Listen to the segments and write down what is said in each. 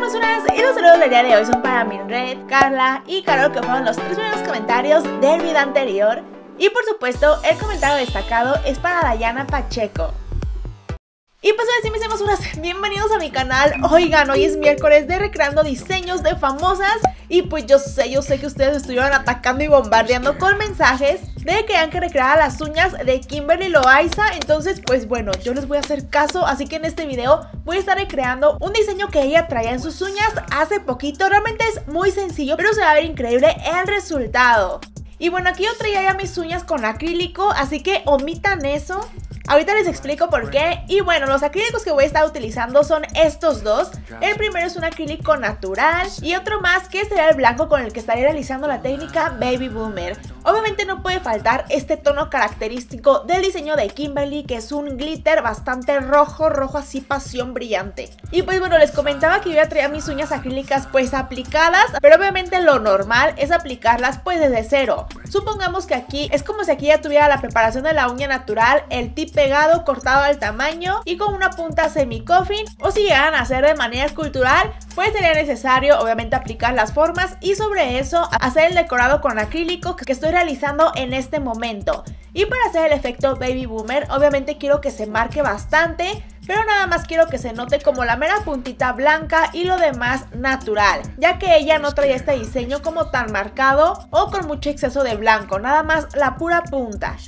hermosuras, y los saludos del día de hoy son para Minred, Carla y Carol, que fueron los 3 primeros comentarios del video anterior. Y por supuesto, el comentario destacado es para Dayana Pacheco. Y pues ahora sí, mis hermosuras, bienvenidos a mi canal. Oigan, hoy es miércoles de recreando diseños de famosas. Y pues yo sé que ustedes estuvieron atacando y bombardeando con mensajes de que querían que recreara las uñas de Kimberly Loaiza. Entonces pues bueno, yo les voy a hacer caso. Así que en este video voy a estar recreando un diseño que ella traía en sus uñas hace poquito. Realmente es muy sencillo, pero se va a ver increíble el resultado. Y bueno, aquí yo traía ya mis uñas con acrílico, así que omitan eso. Ahorita les explico por qué. Y bueno, los acrílicos que voy a estar utilizando son estos dos. El primero es un acrílico natural y otro más que será el blanco con el que estaré realizando la técnica Baby Boomer. Obviamente no puede faltar este tono característico del diseño de Kimberly, que es un glitter bastante rojo así pasión brillante. Y pues bueno, les comentaba que yo ya traía mis uñas acrílicas pues aplicadas, pero obviamente lo normal es aplicarlas pues desde cero. Supongamos que aquí es como si aquí ya tuviera la preparación de la uña natural, el tip pegado, cortado al tamaño y con una punta semi-coffin, o si llegan a hacer de manera escultural, pues sería necesario obviamente aplicar las formas y sobre eso hacer el decorado con acrílico que estoy realizando en este momento. Y para hacer el efecto Baby Boomer, obviamente quiero que se marque bastante, pero nada más quiero que se note como la mera puntita blanca y lo demás natural, ya que ella no traía este diseño como tan marcado o con mucho exceso de blanco, nada más la pura punta.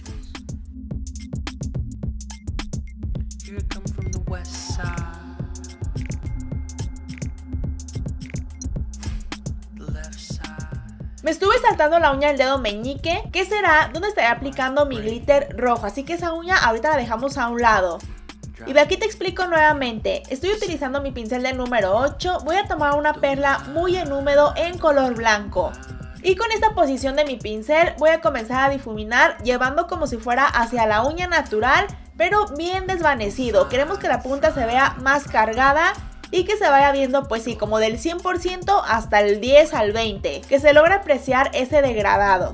Me estuve saltando la uña del dedo meñique, que será donde estaré aplicando mi glitter rojo, así que esa uña ahorita la dejamos a un lado. Y de aquí te explico nuevamente, estoy utilizando mi pincel de número 8, voy a tomar una perla muy en húmedo en color blanco. Y con esta posición de mi pincel voy a comenzar a difuminar, llevando como si fuera hacia la uña natural, pero bien desvanecido. Queremos que la punta se vea más cargada y que se vaya viendo pues sí, como del 100% hasta el 10 al 20, que se logra apreciar ese degradado.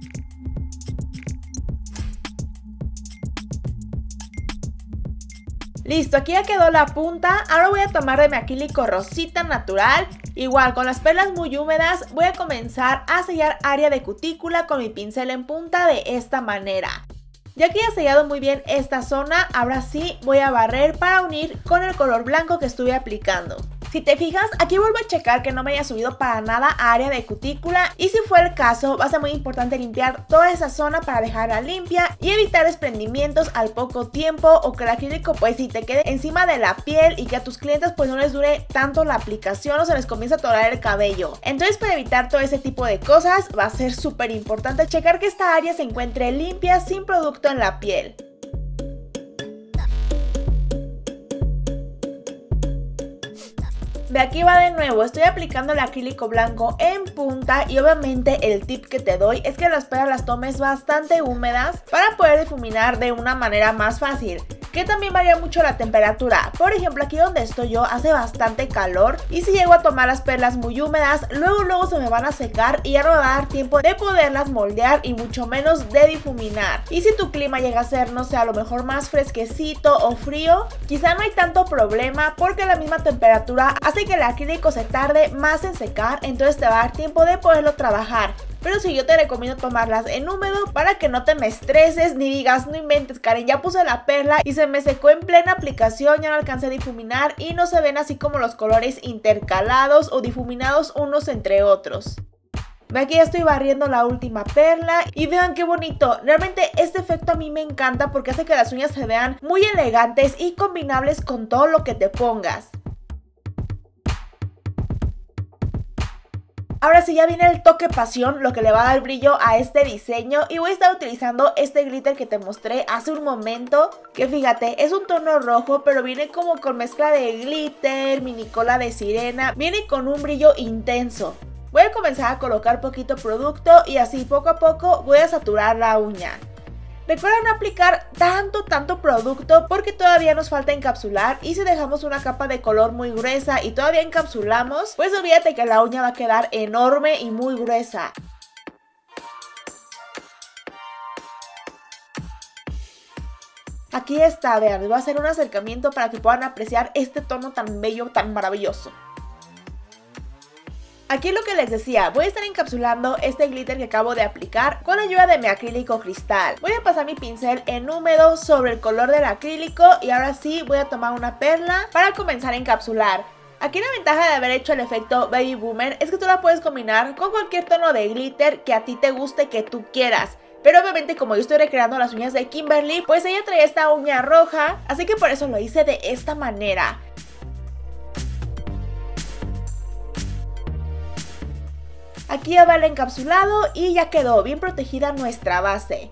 Listo, aquí ya quedó la punta. Ahora voy a tomar de mi acrílico rosita natural. Igual con las perlas muy húmedas voy a comenzar a sellar área de cutícula con mi pincel en punta de esta manera. Ya que ya he sellado muy bien esta zona, ahora sí voy a barrer para unir con el color blanco que estuve aplicando. Si te fijas, aquí vuelvo a checar que no me haya subido para nada a área de cutícula, y si fue el caso va a ser muy importante limpiar toda esa zona para dejarla limpia y evitar desprendimientos al poco tiempo, o que el acrílico pues sí te quede encima de la piel y que a tus clientes pues no les dure tanto la aplicación o se les comienza a atorar el cabello. Entonces, para evitar todo ese tipo de cosas va a ser súper importante checar que esta área se encuentre limpia sin producto en la piel. De aquí va de nuevo, estoy aplicando el acrílico blanco en punta y obviamente el tip que te doy es que las perlas las tomes bastante húmedas para poder difuminar de una manera más fácil. Que también varía mucho la temperatura. Por ejemplo, aquí donde estoy yo hace bastante calor y si llego a tomar las perlas muy húmedas, luego se me van a secar y ya no me va a dar tiempo de poderlas moldear y mucho menos de difuminar. Y si tu clima llega a ser, no sé, a lo mejor más fresquecito o frío, quizá no hay tanto problema porque la misma temperatura hace que el acrílico se tarde más en secar, entonces te va a dar tiempo de poderlo trabajar. Pero sí, yo te recomiendo tomarlas en húmedo para que no te me estreses ni digas, no inventes Karen, ya puse la perla y se me secó en plena aplicación, ya no alcancé a difuminar y no se ven así como los colores intercalados o difuminados unos entre otros. Aquí ya estoy barriendo la última perla y vean qué bonito. Realmente este efecto a mí me encanta porque hace que las uñas se vean muy elegantes y combinables con todo lo que te pongas. Ahora sí, ya viene el toque pasión, lo que le va a dar brillo a este diseño, y voy a estar utilizando este glitter que te mostré hace un momento, que fíjate, es un tono rojo pero viene como con mezcla de glitter, mini cola de sirena, viene con un brillo intenso. Voy a comenzar a colocar poquito producto y así poco a poco voy a saturar la uña. Recuerda no aplicar tanto producto porque todavía nos falta encapsular, y si dejamos una capa de color muy gruesa y todavía encapsulamos, pues olvídate que la uña va a quedar enorme y muy gruesa. Aquí está, vean, les voy a hacer un acercamiento para que puedan apreciar este tono tan bello, tan maravilloso. Aquí lo que les decía, voy a estar encapsulando este glitter que acabo de aplicar con la ayuda de mi acrílico cristal. Voy a pasar mi pincel en húmedo sobre el color del acrílico y ahora sí voy a tomar una perla para comenzar a encapsular. Aquí la ventaja de haber hecho el efecto Baby Boomer es que tú la puedes combinar con cualquier tono de glitter que a ti te guste, que tú quieras. Pero obviamente como yo estoy recreando las uñas de Kimberly, pues ella traía esta uña roja, así que por eso lo hice de esta manera. Aquí ya va el encapsulado y ya quedó bien protegida nuestra base.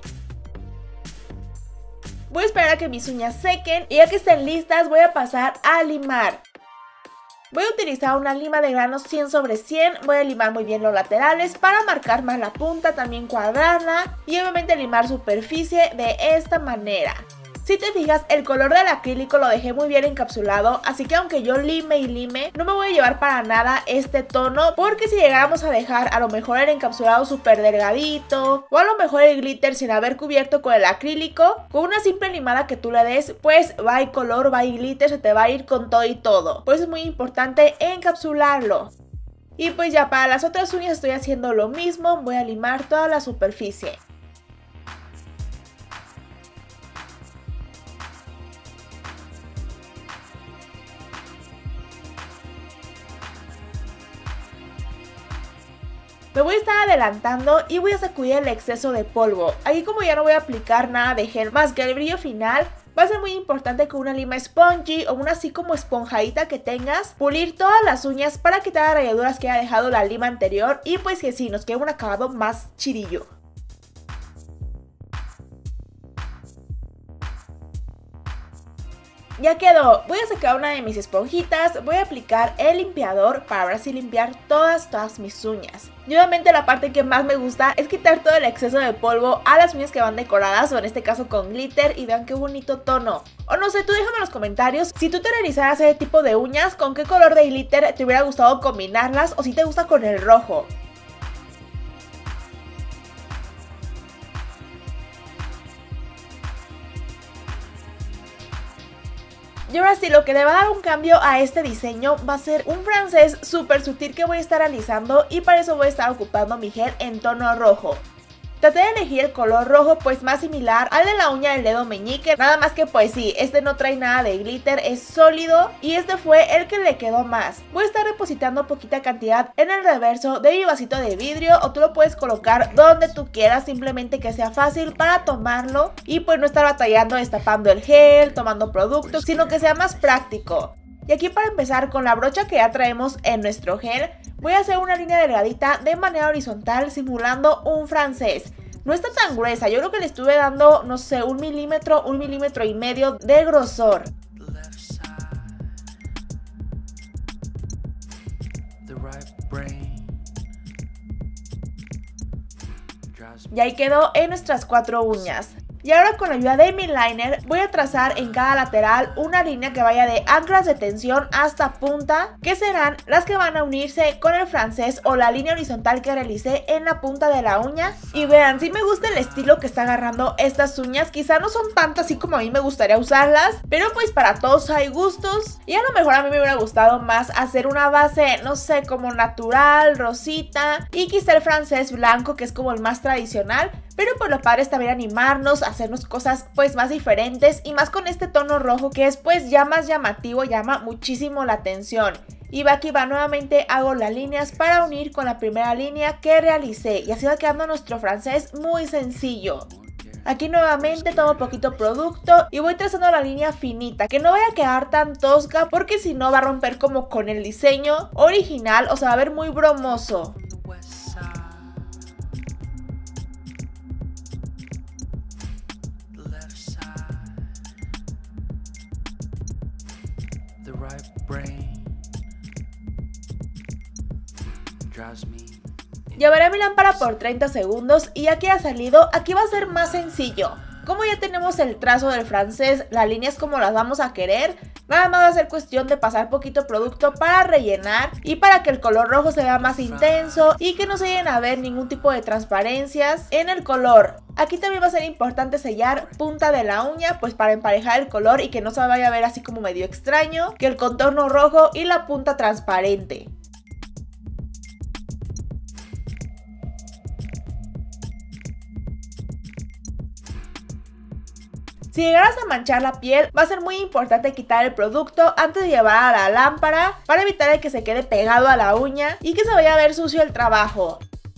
Voy a esperar a que mis uñas sequen y ya que estén listas voy a pasar a limar. Voy a utilizar una lima de grano 100 sobre 100, voy a limar muy bien los laterales para marcar más la punta, también cuadrarla y obviamente limar superficie de esta manera. Si te fijas, el color del acrílico lo dejé muy bien encapsulado, así que aunque yo lime y lime, no me voy a llevar para nada este tono, porque si llegáramos a dejar a lo mejor el encapsulado súper delgadito, o a lo mejor el glitter sin haber cubierto con el acrílico, con una simple limada que tú le des, pues va y color, va y glitter, se te va a ir con todo y todo. Por eso es muy importante encapsularlo. Y pues ya para las otras uñas estoy haciendo lo mismo, voy a limar toda la superficie. Me voy a estar adelantando y voy a sacudir el exceso de polvo. Aquí como ya no voy a aplicar nada de gel más que el brillo final, va a ser muy importante con una lima spongy o una así como esponjadita que tengas, pulir todas las uñas para quitar las rayaduras que haya dejado la lima anterior y pues que sí, nos quede un acabado más chidillo. Ya quedó, voy a sacar una de mis esponjitas, voy a aplicar el limpiador para ahora sí limpiar todas mis uñas. Y obviamente la parte que más me gusta es quitar todo el exceso de polvo a las uñas que van decoradas o en este caso con glitter y vean qué bonito tono. O no sé, tú déjame en los comentarios si tú te realizaras ese tipo de uñas, con qué color de glitter te hubiera gustado combinarlas o si te gusta con el rojo. Y ahora sí, lo que le va a dar un cambio a este diseño va a ser un francés súper sutil que voy a estar alisando y para eso voy a estar ocupando mi gel en tono rojo. Traté de elegir el color rojo pues más similar al de la uña del dedo meñique, nada más que pues sí, este no trae nada de glitter, es sólido y este fue el que le quedó más. Voy a estar depositando poquita cantidad en el reverso de mi vasito de vidrio o tú lo puedes colocar donde tú quieras, simplemente que sea fácil para tomarlo y pues no estar batallando destapando el gel, tomando productos, sino que sea más práctico. Y aquí para empezar con la brocha que ya traemos en nuestro gel, voy a hacer una línea delgadita de manera horizontal simulando un francés. No está tan gruesa, yo creo que le estuve dando, no sé, un milímetro y medio de grosor. Y ahí quedó en nuestras 4 uñas. Y ahora con la ayuda de mi liner voy a trazar en cada lateral una línea que vaya de anclas de tensión hasta punta, que serán las que van a unirse con el francés o la línea horizontal que realicé en la punta de la uña. Y vean, sí me gusta el estilo que está agarrando estas uñas, quizá no son tantas así como a mí me gustaría usarlas, pero pues para todos hay gustos. Y a lo mejor a mí me hubiera gustado más hacer una base, no sé, como natural, rosita, y quizá el francés blanco que es como el más tradicional. Pero por lo padre es también animarnos, hacernos cosas pues más diferentes y más con este tono rojo que es pues ya más llamativo, llama muchísimo la atención. Y aquí va, nuevamente hago las líneas para unir con la primera línea que realicé y así va quedando nuestro francés muy sencillo. Aquí nuevamente tomo poquito producto y voy trazando la línea finita, que no vaya a quedar tan tosca porque si no va a romper como con el diseño original o se va a ver muy bromoso. Llevaré mi lámpara por 30 segundos y ya que ha salido, aquí va a ser más sencillo. Como ya tenemos el trazo del francés, las líneas como las vamos a querer, nada más va a ser cuestión de pasar poquito producto para rellenar y para que el color rojo se vea más intenso y que no se lleguen a ver ningún tipo de transparencias en el color. Aquí también va a ser importante sellar punta de la uña pues para emparejar el color y que no se vaya a ver así como medio extraño, que el contorno rojo y la punta transparente. Si llegaras a manchar la piel, va a ser muy importante quitar el producto antes de llevar a la lámpara para evitar que se quede pegado a la uña y que se vaya a ver sucio el trabajo.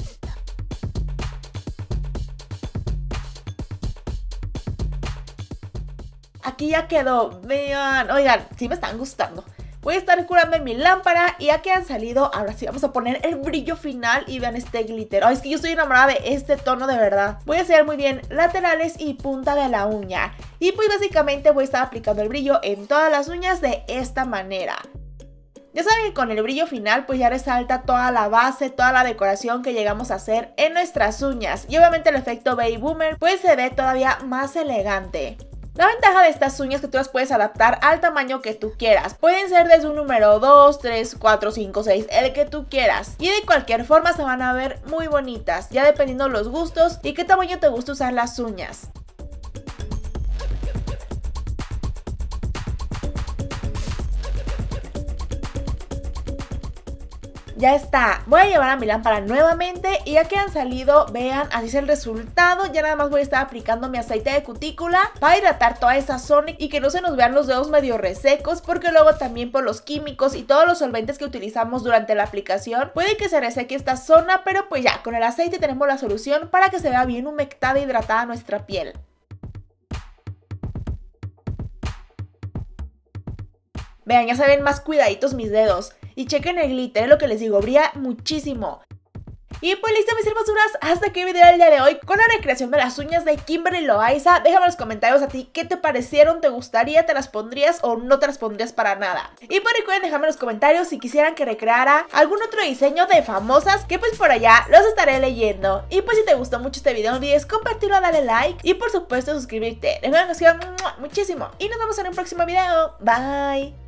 Aquí ya quedó, vean, oigan, sí me están gustando. Voy a estar curando en mi lámpara y ya que han salido, ahora sí vamos a poner el brillo final y vean este glitter. Es que yo estoy enamorada de este tono de verdad. Voy a hacer muy bien laterales y punta de la uña. Y pues básicamente voy a estar aplicando el brillo en todas las uñas de esta manera. Ya saben que con el brillo final pues ya resalta toda la base, toda la decoración que llegamos a hacer en nuestras uñas. Y obviamente el efecto baby boomer pues se ve todavía más elegante. La ventaja de estas uñas es que tú las puedes adaptar al tamaño que tú quieras. Pueden ser desde un número 2, 3, 4, 5, 6, el que tú quieras. Y de cualquier forma se van a ver muy bonitas, ya dependiendo los gustos y qué tamaño te gusta usar las uñas. Ya está, voy a llevar a mi lámpara nuevamente y ya que han salido, vean, así es el resultado. Ya nada más voy a estar aplicando mi aceite de cutícula para hidratar toda esa zona y que no se nos vean los dedos medio resecos, porque luego también por los químicos y todos los solventes que utilizamos durante la aplicación puede que se reseque esta zona, pero pues ya, con el aceite tenemos la solución para que se vea bien humectada e hidratada nuestra piel. Vean, ya se ven más cuidaditos mis dedos. Y chequen el glitter, lo que les digo, brilla muchísimo. Y pues listo mis hermosuras, hasta aquí el video del día de hoy con la recreación de las uñas de Kimberly Loaiza. Déjame en los comentarios a ti qué te parecieron, te gustaría, te las pondrías o no te las pondrías para nada. Y pues recuerden dejarme en los comentarios si quisieran que recreara algún otro diseño de famosas, que pues por allá los estaré leyendo. Y pues si te gustó mucho este video no olvides compartirlo, darle like y por supuesto suscribirte. Les mando muchísimo y nos vemos en un próximo video. Bye.